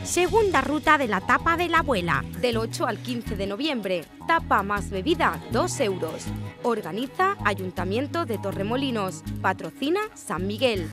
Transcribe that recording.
Segunda ruta de la tapa de la abuela, del 8 al 15 de noviembre. Tapa más bebida, 2 euros. Organiza Ayuntamiento de Torremolinos. Patrocina San Miguel.